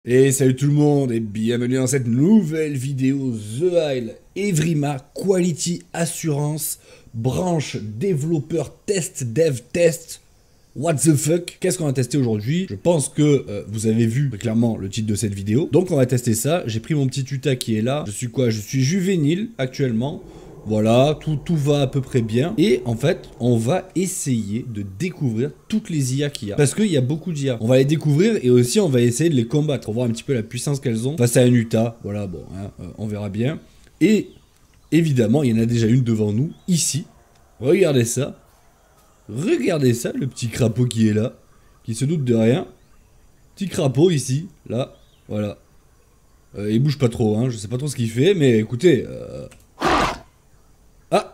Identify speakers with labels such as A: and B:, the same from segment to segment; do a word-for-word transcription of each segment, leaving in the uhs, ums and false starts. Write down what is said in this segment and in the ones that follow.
A: Et salut tout le monde et bienvenue dans cette nouvelle vidéo The Isle Evrima Quality Assurance branche développeur test dev test. What the fuck? Qu'est-ce qu'on va tester aujourd'hui? Je pense que euh, vous avez vu clairement le titre de cette vidéo. Donc on va tester ça. J'ai pris mon petit tuta qui est là. Je suis quoi? Je suis juvénile actuellement. Voilà, tout, tout va à peu près bien. Et en fait, on va essayer de découvrir toutes les I A qu'il y a. Parce qu'il y a beaucoup d'I A. On va les découvrir et aussi on va essayer de les combattre. On va voir un petit peu la puissance qu'elles ont face à un Utah. Voilà, bon, hein, euh, on verra bien. Et évidemment, il y en a déjà une devant nous, ici. Regardez ça. Regardez ça, le petit crapaud qui est là. Qui se doute de rien. Petit crapaud ici, là. Voilà. Euh, il bouge pas trop, hein. Je sais pas trop ce qu'il fait, mais écoutez... Euh... Ah!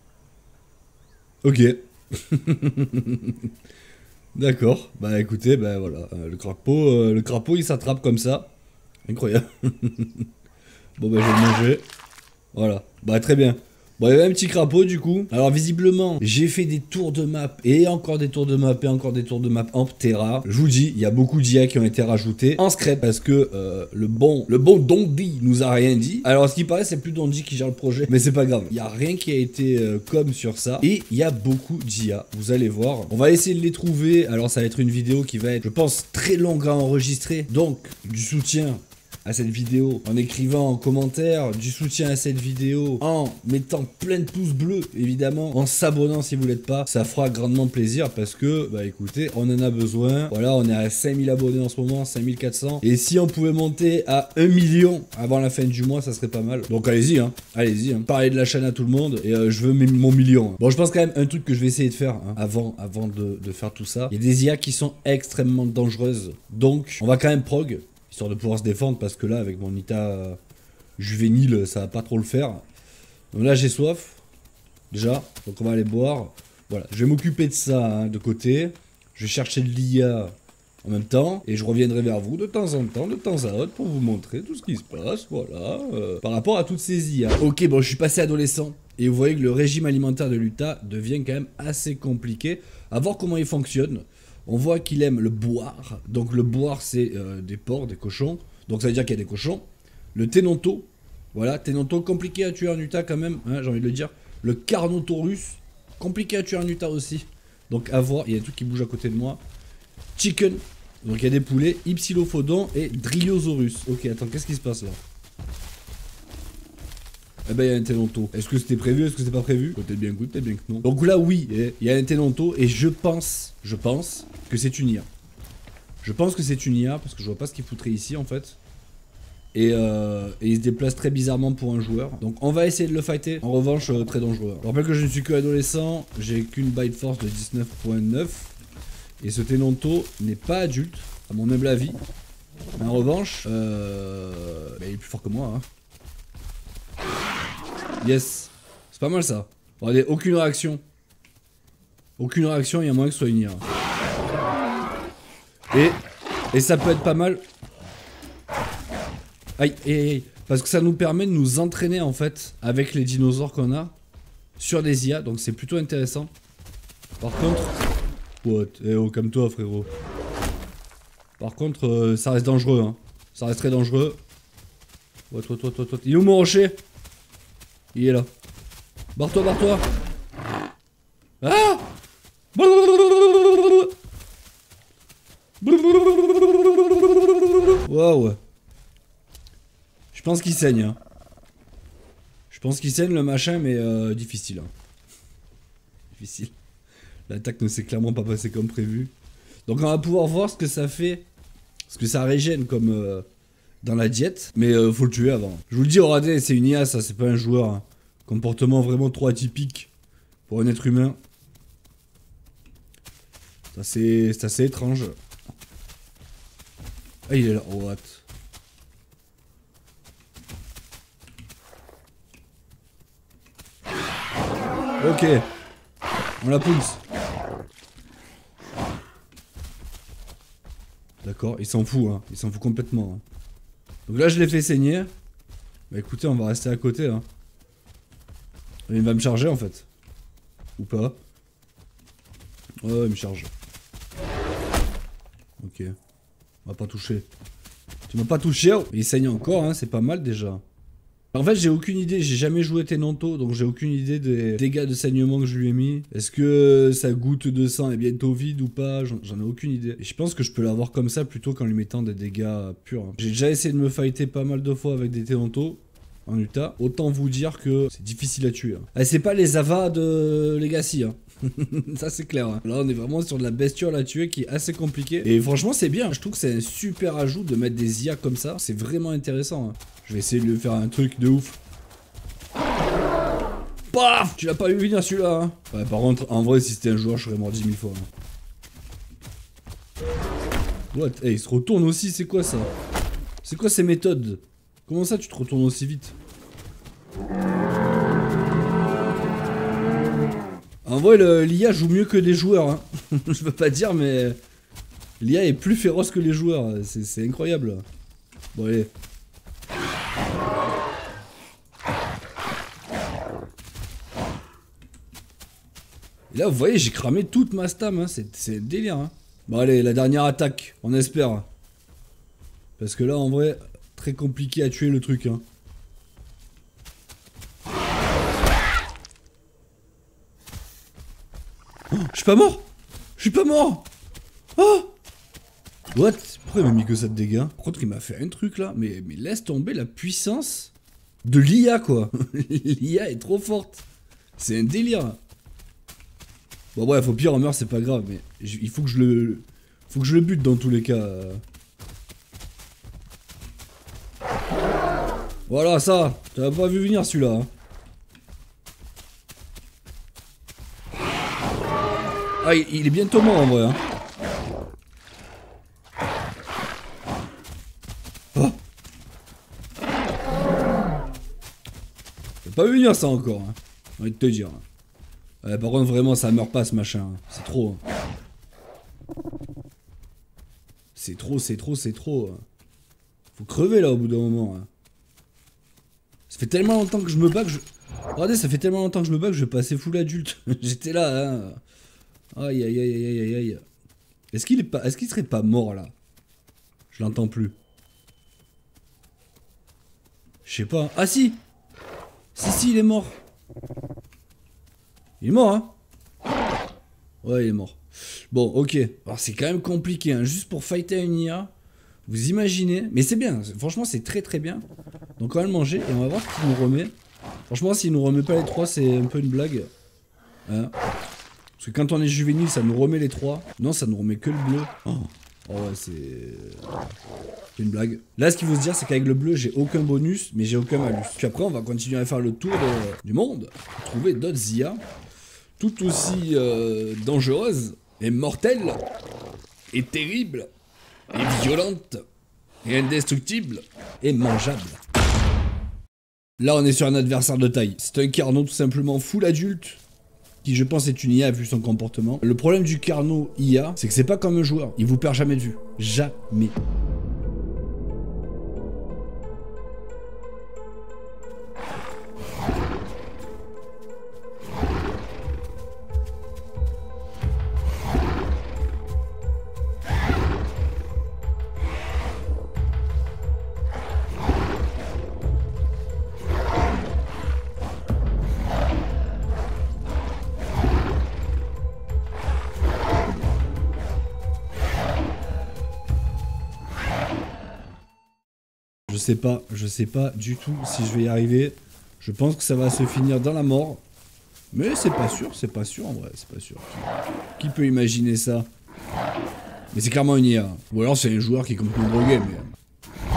A: Ok. D'accord. Bah écoutez, bah voilà. Euh, le crapaud, euh, le crapaud il s'attrape comme ça. Incroyable. Bon bah je vais le manger. Voilà. Bah très bien. Bon, il y avait un petit crapaud du coup. Alors visiblement, j'ai fait des tours de map et encore des tours de map et encore des tours de map en Ptera. Je vous dis, il y a beaucoup d'I A qui ont été rajoutés en secret parce que euh, le bon le bon Dondi nous a rien dit. Alors ce qui paraît, c'est plus Dondi qui gère le projet, mais c'est pas grave. Il y a rien qui a été euh, comme sur ça et il y a beaucoup d'I A. Vous allez voir. On va essayer de les trouver. Alors ça va être une vidéo qui va être, je pense, très longue à enregistrer. Donc du soutien à cette vidéo en écrivant en commentaire, du soutien à cette vidéo en mettant plein de pouces bleus évidemment, en s'abonnant si vous l'êtes pas, ça fera grandement plaisir parce que bah écoutez, on en a besoin. Voilà, on est à cinq mille abonnés en ce moment, cinq mille quatre cents, et si on pouvait monter à un million avant la fin du mois, ça serait pas mal. Donc allez-y, hein, allez-y, hein. Parlez de la chaîne à tout le monde et euh, je veux mon million. Hein. Bon, je pense quand même un truc que je vais essayer de faire hein, avant, avant de, de faire tout ça. Il y a des I A qui sont extrêmement dangereuses, donc on va quand même prog histoire de pouvoir se défendre, parce que là, avec mon état euh, juvénile, ça va pas trop le faire. Donc là, j'ai soif, déjà, donc on va aller boire. Voilà, je vais m'occuper de ça, hein, de côté. Je vais chercher de l'I A en même temps, et je reviendrai vers vous de temps en temps, de temps à autre, pour vous montrer tout ce qui se passe, voilà, euh, par rapport à toutes ces I A. Ok, bon, je suis passé adolescent, et vous voyez que le régime alimentaire de l'Utah devient quand même assez compliqué. À voir comment il fonctionne. On voit qu'il aime le boire. Donc le boire, c'est euh, des porcs, des cochons. Donc ça veut dire qu'il y a des cochons. Le Tenonto. Voilà, Tenonto, compliqué à tuer en Utah quand même, hein, j'ai envie de le dire. Le Carnotaurus, compliqué à tuer en Utah aussi. Donc à voir, il y a des trucs qui bougent à côté de moi. Chicken, donc il y a des poulets. Ipsilophodon et Dryosaurus. Ok, attends, qu'est-ce qui se passe là? Eh ben il y a un Tenonto. Est-ce que c'était prévu? Est-ce que c'est pas prévu? Peut-être bien que oui, peut-être bien que non. Donc là oui, il y a un Tenonto et je pense, je pense que c'est une I A. Je pense que c'est une I A parce que je vois pas ce qu'il foutrait ici en fait. Et, euh, et il se déplace très bizarrement pour un joueur. Donc on va essayer de le fighter. En revanche, euh, très dangereux. Je rappelle que je ne suis que adolescent. J'ai qu'une bite force de dix-neuf virgule neuf. Et ce Tenonto n'est pas adulte, à mon humble avis. Mais en revanche, euh, bah, il est plus fort que moi. Hein. Yes. C'est pas mal ça. Regardez, aucune réaction. Aucune réaction, il y a moyen que ce soit une I A. Et, et ça peut être pas mal. Aïe, aïe, aïe. Parce que ça nous permet de nous entraîner en fait avec les dinosaures qu'on a sur des I A. Donc c'est plutôt intéressant. Par contre... What? Eh oh, calme-toi frérot. Par contre, euh, ça reste dangereux. Hein. Ça reste très dangereux. What, what, what, what, what. Il est où mon rocher? Il est là. Barre-toi, barre-toi. Ah! Waouh. Je pense qu'il saigne. Hein. Je pense qu'il saigne le machin, mais euh, difficile. Hein. Difficile. L'attaque ne s'est clairement pas passée comme prévu. Donc on va pouvoir voir ce que ça fait. Ce que ça régène comme euh, dans la diète. Mais euh, faut le tuer avant. Je vous le dis, regardez, c'est une I A, ça, c'est pas un joueur. Hein. Comportement vraiment trop atypique pour un être humain. C'est assez, c'est assez étrange. Ah, il est là. Oh, what? Ok. On la pousse. D'accord, il s'en fout, hein. Il s'en fout complètement. Hein. Donc là, je l'ai fait saigner. Bah écoutez, on va rester à côté. Hein. Il va me charger en fait. Ou pas? Ouais, il me charge. Ok. On va pas toucher. Tu m'as pas touché. Oh. Il saigne encore, hein, c'est pas mal déjà. En fait, j'ai aucune idée, j'ai jamais joué Tenanto, donc j'ai aucune idée des dégâts de saignement que je lui ai mis. Est-ce que sa goutte de sang est bientôt vide ou pas? J'en ai aucune idée. Et je pense que je peux l'avoir comme ça plutôt qu'en lui mettant des dégâts purs. Hein. J'ai déjà essayé de me fighter pas mal de fois avec des Tenanto en Utah. Autant vous dire que c'est difficile à tuer. Hein. Et c'est pas les Ava de Legacy, hein. Ça c'est clair. Hein. Là on est vraiment sur de la bestiole à tuer qui est assez compliquée. Et franchement c'est bien. Je trouve que c'est un super ajout de mettre des I A comme ça. C'est vraiment intéressant. Hein. Je vais essayer de lui faire un truc de ouf. Paf! Tu l'as pas vu venir celui-là. Hein. Ouais, par contre en vrai si c'était un joueur je serais mort dix mille fois. Hein. What? Hey, il se retourne aussi, c'est quoi ça? C'est quoi ces méthodes? Comment ça tu te retournes aussi vite? En vrai, l'I A joue mieux que les joueurs. Hein. Je veux pas dire, mais l'I A est plus féroce que les joueurs. C'est incroyable. Bon, allez. Et là, vous voyez, j'ai cramé toute ma stam. Hein. C'est délire. Hein. Bon, allez, la dernière attaque. On espère. Parce que là, en vrai, très compliqué à tuer le truc. Hein. Oh, je suis pas mort! Je suis pas mort! Oh! What? Pourquoi il m'a mis que ça de dégâts? Par contre, il m'a fait un truc là, mais, mais laisse tomber la puissance de l'I A quoi! L'I A est trop forte! C'est un délire! Bon, bref, au pire, en meurt, c'est pas grave, mais il faut que je le. Faut que je le bute dans tous les cas. Voilà, ça! T'avais pas vu venir celui-là, hein. Ah, il est bientôt mort en vrai. Hein. Oh. J'ai pas vu venir ça encore. Hein. J'ai envie de te dire. Ouais, par contre, vraiment, ça meurt pas ce machin. Hein. C'est trop. Hein. C'est trop, c'est trop, c'est trop. Hein. Faut crever là au bout d'un moment. Hein. Ça fait tellement longtemps que je me bats que je. Regardez, ça fait tellement longtemps que je me bats que je vais passer full adulte. J'étais là. Hein. Aïe aïe aïe aïe aïe aïe. Est-ce qu'il est pas. Est-ce qu'il serait pas mort là? Je l'entends plus. Je sais pas. Ah si! Si si il est mort. Il est mort hein? Ouais il est mort. Bon ok. Alors c'est quand même compliqué hein. Juste pour fighter une I A. Vous imaginez. Mais c'est bien. Franchement c'est très très bien. Donc on va le manger et on va voir ce qu'il nous remet. Franchement s'il nous remet pas les trois c'est un peu une blague. Hein? Parce que quand on est juvénile, ça nous remet les trois. Non, ça nous remet que le bleu. Oh, oh ouais, c'est une blague. Là, ce qu'il faut se dire, c'est qu'avec le bleu, j'ai aucun bonus, mais j'ai aucun malus. Puis après, on va continuer à faire le tour de... du monde. Pour trouver d'autres I A tout aussi euh, dangereuses et mortelles et terribles et violentes et indestructibles et mangeables. Là, on est sur un adversaire de taille. C'est un Carno tout simplement full adulte. Qui je pense est une I A vu son comportement. Le problème du Carno I A, c'est que c'est pas comme un joueur. Il vous perd jamais de vue. Jamais. Je sais pas, je sais pas du tout si je vais y arriver. Je pense que ça va se finir dans la mort. Mais c'est pas sûr, c'est pas sûr en vrai, c'est pas sûr. Qui, qui peut imaginer ça? Mais c'est clairement une I A. Ou alors c'est un joueur qui est complètement drogué, mais...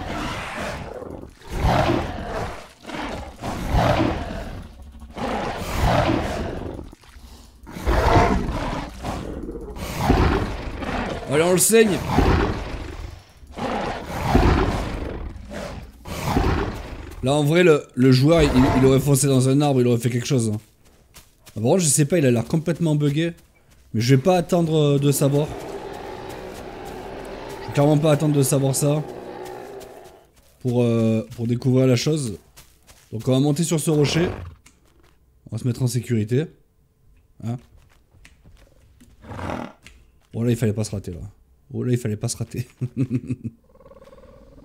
A: Allez, on le saigne. Là en vrai le, le joueur il, il aurait foncé dans un arbre, il aurait fait quelque chose. Hein. Par contre je sais pas, il a l'air complètement bugué. Mais je vais pas attendre de savoir. Je vais clairement pas attendre de savoir ça. Pour, euh, pour découvrir la chose. Donc on va monter sur ce rocher. On va se mettre en sécurité. Hein. Oh là il fallait pas se rater là. Oh là il fallait pas se rater.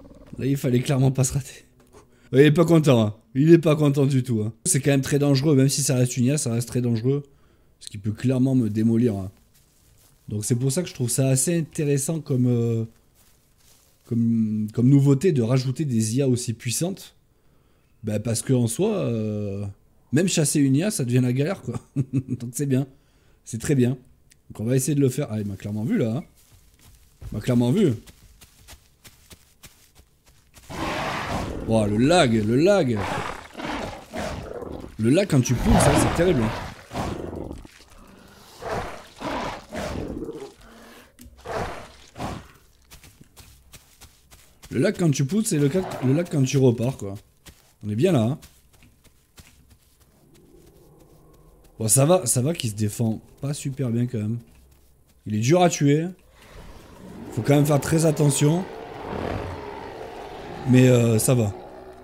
A: Là, il fallait clairement pas se rater. Il est pas content, hein. Il est pas content du tout. Hein. C'est quand même très dangereux, même si ça reste une I A, ça reste très dangereux. Ce qui peut clairement me démolir. Hein. Donc c'est pour ça que je trouve ça assez intéressant comme, euh, comme, comme nouveauté de rajouter des I A aussi puissantes. Bah parce qu'en soi, euh, même chasser une I A, ça devient la galère, quoi. Donc c'est bien. C'est très bien. Donc on va essayer de le faire. Ah, il m'a clairement vu, là. Hein. Il m'a clairement vu. Oh, le lag, le lag. Le lag quand tu pousses, ça, c'est terrible. Le lag quand tu pousses et le, le lag quand tu repars, quoi. On est bien là, hein. Bon, ça va, ça va qu'il se défend pas super bien quand même. Il est dur à tuer. Faut quand même faire très attention. Mais euh, ça va.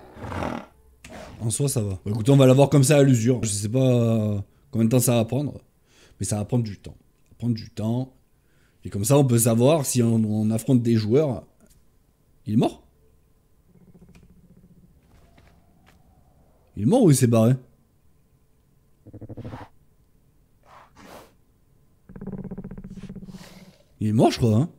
A: En soi, ça va. Bon, écoutez, on va l'avoir comme ça à l'usure. Je sais pas euh, combien de temps ça va prendre. Mais ça va prendre du temps. Ça va prendre du temps. Et comme ça, on peut savoir si on, on affronte des joueurs. Il est mort? Il est mort ou il s'est barré? Il est mort, je crois, hein?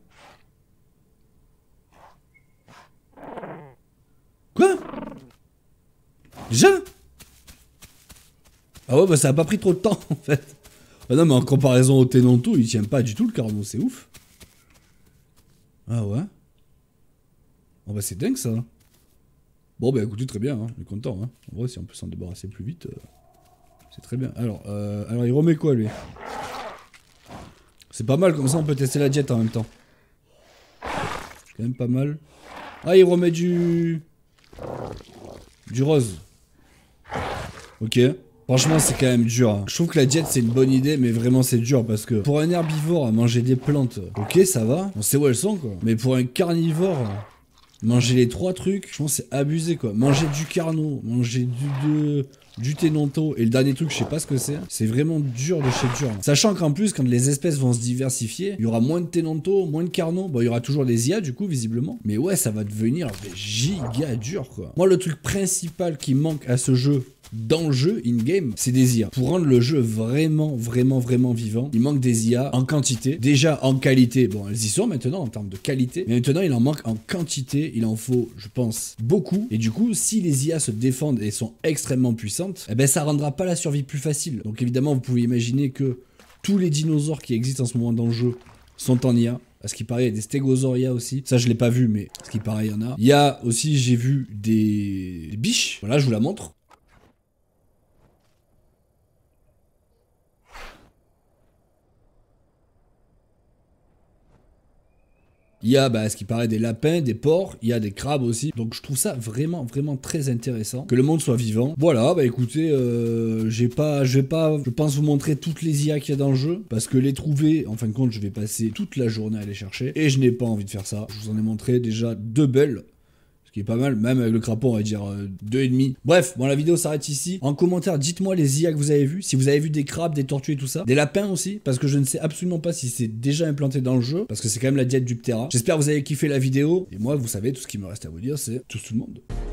A: Quoi? Déjà? Ah ouais, bah ça a pas pris trop de temps, en fait. Ah non, mais en comparaison au Tenonto, il tient pas du tout le Carno, c'est ouf. Ah ouais? Oh bah c'est dingue, ça. Bon, bah écoutez, très bien, hein. On est content, hein. En vrai, si on peut s'en débarrasser plus vite, euh, c'est très bien. Alors, euh, alors, il remet quoi, lui? C'est pas mal, comme ça on peut tester la jet en même temps. C'est quand même pas mal. Ah, il remet du... Du rose. Ok. Franchement, c'est quand même dur. Hein. Je trouve que la jet, c'est une bonne idée, mais vraiment, c'est dur parce que pour un herbivore, à manger des plantes, ok, ça va. On sait où elles sont, quoi. Mais pour un carnivore, manger les trois trucs, je pense que c'est abusé, quoi. Manger du carno, manger du... De... du Tenonto, et le dernier truc, je sais pas ce que c'est. C'est vraiment dur de chez dur. Sachant qu'en plus, quand les espèces vont se diversifier, il y aura moins de Tenonto, moins de Carno. Bon, il y aura toujours des I A, du coup, visiblement. Mais ouais, ça va devenir giga dur, quoi. Moi, le truc principal qui manque à ce jeu, dans le jeu, in-game, c'est des I A. Pour rendre le jeu vraiment, vraiment, vraiment vivant, il manque des I A en quantité. Déjà, en qualité, bon, elles y sont maintenant en termes de qualité. Mais maintenant, il en manque en quantité. Il en faut, je pense, beaucoup. Et du coup, si les I A se défendent et sont extrêmement puissantes, eh ben, ça rendra pas la survie plus facile. Donc évidemment, vous pouvez imaginer que tous les dinosaures qui existent en ce moment dans le jeu sont en I A. À ce qui paraît, il y a des Stégosaurias aussi. Ça, je l'ai pas vu, mais à ce qui paraît, il y en a. Il y a aussi, j'ai vu des... des biches. Voilà, je vous la montre. Il y a, bah, ce qui paraît, des lapins, des porcs, il y a des crabes aussi. Donc je trouve ça vraiment, vraiment très intéressant. Que le monde soit vivant. Voilà, bah écoutez, euh, j'ai pas, je vais pas, je pense vous montrer toutes les I A qu'il y a dans le jeu. Parce que les trouver, en fin de compte, je vais passer toute la journée à les chercher. Et je n'ai pas envie de faire ça. Je vous en ai montré déjà deux belles. Ce qui est pas mal, même avec le crapaud, on va dire euh, deux et demi. Bref, bon, la vidéo s'arrête ici. En commentaire, dites-moi les I A que vous avez vues. Si vous avez vu des crabes, des tortues et tout ça. Des lapins aussi, parce que je ne sais absolument pas si c'est déjà implanté dans le jeu. Parce que c'est quand même la diète du Ptera. J'espère que vous avez kiffé la vidéo. Et moi, vous savez, tout ce qui me reste à vous dire, c'est tous tout le monde.